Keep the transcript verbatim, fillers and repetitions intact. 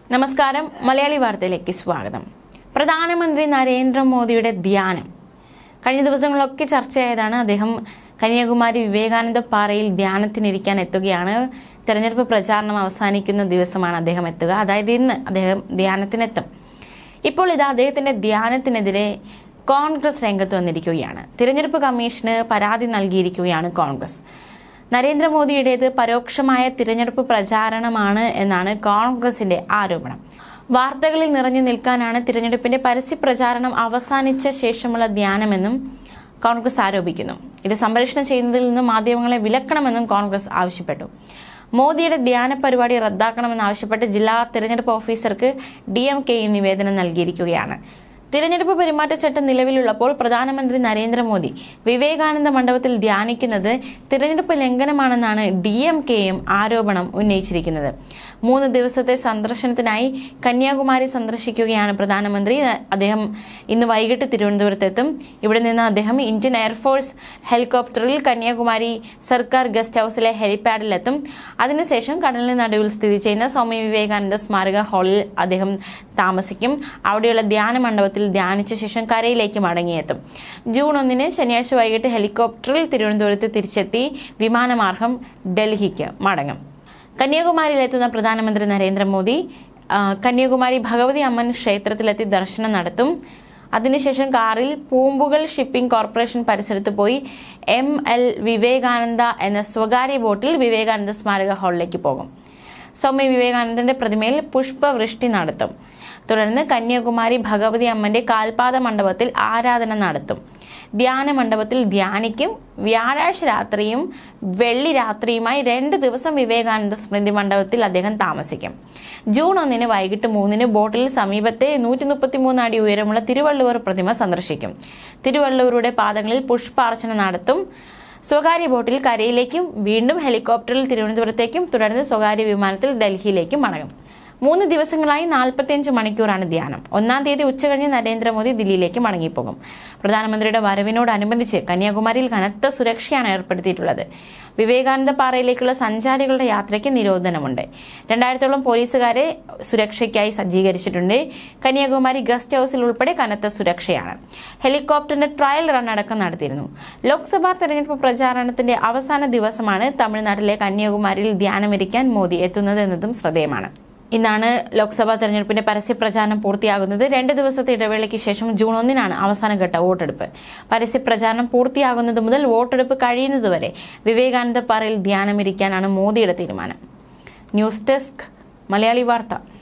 നമസ്കാരം മലയാളി വാർത്തയിലേക്ക് സ്വാഗതം. പ്രധാനമന്ത്രി നരേന്ദ്രമോദിയുടെ ധ്യാനം കഴിഞ്ഞ ദിവസങ്ങളിലൊക്കെ ചർച്ചയായതാണ്. അദ്ദേഹം കന്യാകുമാരി വിവേകാനന്ദ പാറയിൽ ധ്യാനത്തിനിരിക്കാൻ എത്തുകയാണ്. തെരഞ്ഞെടുപ്പ് പ്രചാരണം അവസാനിക്കുന്ന ദിവസമാണ് അദ്ദേഹം എത്തുക. അതായത് ഇന്ന് അദ്ദേഹം ധ്യാനത്തിനെത്തും. ഇപ്പോൾ ഇത് അദ്ദേഹത്തിന്റെ ധ്യാനത്തിനെതിരെ കോൺഗ്രസ് രംഗത്ത് വന്നിരിക്കുകയാണ്. തിരഞ്ഞെടുപ്പ് കമ്മീഷന് പരാതി നൽകിയിരിക്കുകയാണ് കോൺഗ്രസ്. നരേന്ദ്രമോദിയുടേത് പരോക്ഷമായ തിരഞ്ഞെടുപ്പ് പ്രചാരണമാണ് എന്നാണ് കോൺഗ്രസിന്റെ ആരോപണം. വാർത്തകളിൽ നിറഞ്ഞു നിൽക്കാനാണ് തിരഞ്ഞെടുപ്പിന്റെ പരസ്യ പ്രചാരണം അവസാനിച്ച ശേഷമുള്ള ധ്യാനമെന്നും കോൺഗ്രസ് ആരോപിക്കുന്നു. ഇത് സംപ്രേഷണം ചെയ്യുന്നതിൽ നിന്ന് മാധ്യമങ്ങളെ വിലക്കണമെന്നും കോൺഗ്രസ് ആവശ്യപ്പെട്ടു. മോദിയുടെ ധ്യാന പരിപാടി റദ്ദാക്കണമെന്നാവശ്യപ്പെട്ട് ജില്ലാ തിരഞ്ഞെടുപ്പ് ഓഫീസർക്ക് ഡി എം കെ നിവേദനം നൽകിയിരിക്കുകയാണ്. തിരഞ്ഞെടുപ്പ് പെരുമാറ്റച്ചട്ടം നിലവിലുള്ളപ്പോൾ പ്രധാനമന്ത്രി നരേന്ദ്രമോദി വിവേകാനന്ദ മണ്ഡപത്തിൽ ധ്യാനിക്കുന്നത് തിരഞ്ഞെടുപ്പ് ലംഘനമാണെന്നാണ് ഡി എം കെയും ആരോപണം ഉന്നയിച്ചിരിക്കുന്നത്. മൂന്ന് ദിവസത്തെ സന്ദർശനത്തിനായി കന്യാകുമാരി സന്ദർശിക്കുകയാണ് പ്രധാനമന്ത്രി. അദ്ദേഹം ഇന്ന് വൈകിട്ട് തിരുവനന്തപുരത്തെത്തും. ഇവിടെ നിന്ന് അദ്ദേഹം ഇന്ത്യൻ എയർഫോഴ്സ് ഹെലികോപ്റ്ററിൽ കന്യാകുമാരി സർക്കാർ ഗസ്റ്റ് ഹൌസിലെ ഹെലിപാഡിലെത്തും. അതിനുശേഷം കടലിന് നടുവിൽ സ്ഥിതി ചെയ്യുന്ന സ്വാമി വിവേകാനന്ദ സ്മാരക ഹാളിൽ അദ്ദേഹം താമസിക്കും. അവിടെയുള്ള ധ്യാന മണ്ഡപത്തിൽ ധ്യാനിച്ച ശേഷം കരയിലേക്ക് മടങ്ങിയെത്തും. ജൂൺ ഒന്നിന് ശനിയാഴ്ച വൈകിട്ട് ഹെലികോപ്റ്ററിൽ തിരുവനന്തപുരത്ത് തിരിച്ചെത്തി വിമാനമാർഗം ഡൽഹിക്ക് മടങ്ങും. കന്യാകുമാരിയിലെത്തുന്ന പ്രധാനമന്ത്രി നരേന്ദ്രമോദി കന്യാകുമാരി ഭഗവതി അമ്മൻ ക്ഷേത്രത്തിലെത്തി ദർശനം നടത്തും. അതിനുശേഷം കാറിൽ പൂമ്പുകൾ ഷിപ്പിംഗ് കോർപ്പറേഷൻ പരിസരത്ത് പോയി എം എൽ വിവേകാനന്ദ എന്ന സ്വകാര്യ ബോട്ടിൽ വിവേകാനന്ദ സ്മാരക ഹാളിലേക്ക് പോകും. സ്വാമി വിവേകാനന്ദന്റെ പ്രതിമയിൽ പുഷ്പവൃഷ്ടി നടത്തും. തുടർന്ന് കന്യാകുമാരി ഭഗവതി അമ്മന്റെ കാൽപാദ മണ്ഡപത്തിൽ ആരാധന നടത്തും. ധ്യാന മണ്ഡപത്തിൽ ധ്യാനിക്കും. വ്യാഴാഴ്ച രാത്രിയും വെള്ളി രാത്രിയുമായി രണ്ട് ദിവസം വിവേകാനന്ദ സ്മൃതി മണ്ഡപത്തിൽ അദ്ദേഹം താമസിക്കും. ജൂൺ ഒന്നിന് വൈകിട്ട് മൂന്നിന് ബോട്ടിൽ സമീപത്തെ നൂറ്റി മുപ്പത്തി മൂന്ന് അടി ഉയരമുള്ള തിരുവള്ളുവർ പ്രതിമ സന്ദർശിക്കും. തിരുവള്ളുവരുടെ പാദങ്ങളിൽ പുഷ്പാർച്ചന നടത്തും. സ്വകാര്യ ബോട്ടിൽ കരയിലേക്കും വീണ്ടും ഹെലികോപ്റ്ററിൽ തിരുവനന്തപുരത്തേക്കും തുടർന്ന് സ്വകാര്യ വിമാനത്തിൽ ഡൽഹിയിലേക്കും മടങ്ങും. മൂന്ന് ദിവസങ്ങളായി നാൽപ്പത്തിയഞ്ച് മണിക്കൂറാണ് ധ്യാനം. ഒന്നാം തീയതി ഉച്ചകഴിഞ്ഞ് നരേന്ദ്രമോദി ദില്ലിയിലേക്ക് മടങ്ങിപ്പോകും. പ്രധാനമന്ത്രിയുടെ വരവിനോടനുബന്ധിച്ച് കന്യാകുമാരിയിൽ കനത്ത സുരക്ഷയാണ് ഏർപ്പെടുത്തിയിട്ടുള്ളത്. വിവേകാനന്ദ പാറയിലേക്കുള്ള സഞ്ചാരികളുടെ യാത്രയ്ക്ക് നിരോധനമുണ്ട്. രണ്ടായിരത്തോളം പോലീസുകാരെ സുരക്ഷയ്ക്കായി സജ്ജീകരിച്ചിട്ടുണ്ട്. കന്യാകുമാരി ഗസ്റ്റ് ഹൌസിൽ ഉൾപ്പെടെ കനത്ത സുരക്ഷയാണ്. ഹെലികോപ്റ്ററിന്റെ ട്രയൽ റൺ അടക്കം നടത്തിയിരുന്നു. ലോക്സഭാ തെരഞ്ഞെടുപ്പ് പ്രചാരണത്തിന്റെ അവസാന ദിവസമാണ് തമിഴ്നാട്ടിലെ കന്യാകുമാരിയിൽ ധ്യാനമിരിക്കാൻ മോദി എത്തുന്നത് എന്നതും ശ്രദ്ധേയമാണ്. ഇന്നാണ് ലോക്സഭാ തെരഞ്ഞെടുപ്പിന്റെ പരസ്യ പ്രചാരണം പൂർത്തിയാകുന്നത്. രണ്ട് ദിവസത്തെ ഇടവേളയ്ക്ക് ശേഷം ജൂൺ ഒന്നിനാണ് അവസാനഘട്ട വോട്ടെടുപ്പ്. പരസ്യ പ്രചാരണം പൂർത്തിയാകുന്നത് മുതൽ വോട്ടെടുപ്പ് കഴിയുന്നതുവരെ വിവേകാനന്ദ പാറയിൽ ധ്യാനമിരിക്കാനാണ് മോദിയുടെ തീരുമാനം. ന്യൂസ് ഡെസ്ക് മലയാളി വാർത്ത.